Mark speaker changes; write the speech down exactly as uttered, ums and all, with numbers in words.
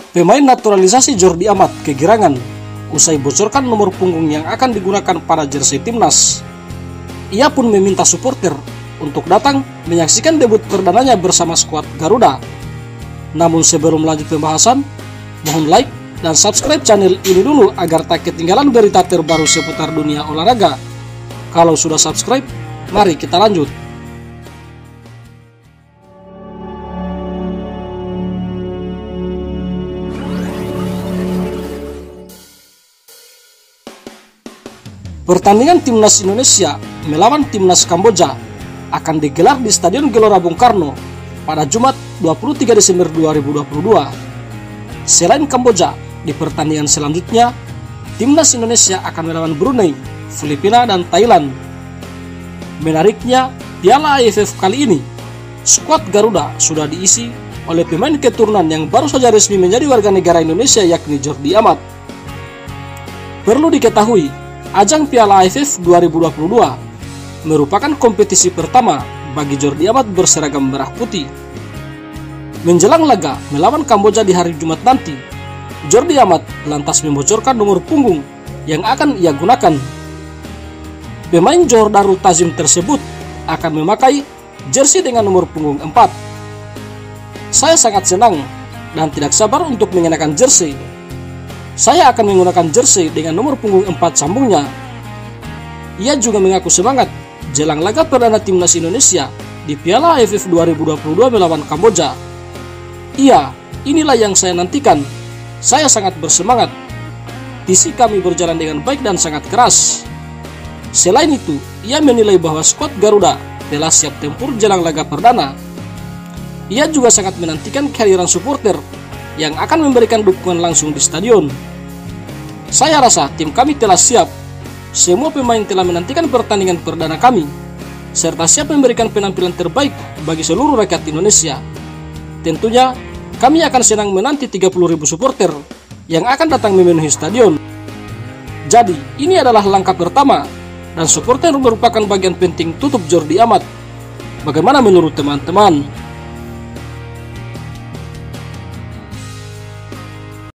Speaker 1: Pemain naturalisasi Jordi Amat kegirangan usai bocorkan nomor punggung yang akan digunakan pada jersey timnas. Ia pun meminta supporter untuk datang menyaksikan debut perdananya bersama skuad Garuda. Namun sebelum lanjut pembahasan, mohon like dan subscribe channel ini dulu agar tak ketinggalan berita terbaru seputar dunia olahraga. Kalau sudah subscribe, mari kita lanjut. Pertandingan timnas Indonesia melawan timnas Kamboja akan digelar di Stadion Gelora Bung Karno pada Jumat dua puluh tiga Desember dua ribu dua puluh dua. Selain Kamboja, di pertandingan selanjutnya, timnas Indonesia akan melawan Brunei, Filipina, dan Thailand. Menariknya, Piala A F F kali ini, skuad Garuda sudah diisi oleh pemain keturunan yang baru saja resmi menjadi warga negara Indonesia, yakni Jordi Amat. Perlu diketahui, ajang Piala A F F dua ribu dua puluh dua merupakan kompetisi pertama bagi Jordi Amat berseragam merah putih. Menjelang laga melawan Kamboja di hari Jumat nanti, Jordi Amat lantas membocorkan nomor punggung yang akan ia gunakan. Pemain Johor Darul Ta'zim tersebut akan memakai jersey dengan nomor punggung empat. Saya sangat senang dan tidak sabar untuk mengenakan jersey. Saya akan menggunakan jersey dengan nomor punggung empat, sambungnya. Ia juga mengaku semangat jelang laga perdana timnas Indonesia di Piala A F F dua ribu dua puluh dua melawan Kamboja. Iya, inilah yang saya nantikan. Saya sangat bersemangat. Misi kami berjalan dengan baik dan sangat keras. Selain itu, ia menilai bahwa skuad Garuda telah siap tempur jelang laga perdana. Ia juga sangat menantikan kehadiran supporter yang akan memberikan dukungan langsung di stadion. Saya rasa tim kami telah siap. Semua pemain telah menantikan pertandingan perdana kami, serta siap memberikan penampilan terbaik bagi seluruh rakyat Indonesia. Tentunya, kami akan senang menanti tiga puluh ribu supporter yang akan datang memenuhi stadion. Jadi, ini adalah langkah pertama, dan supporter merupakan bagian penting tutup Jordi Amat. Bagaimana menurut teman-teman?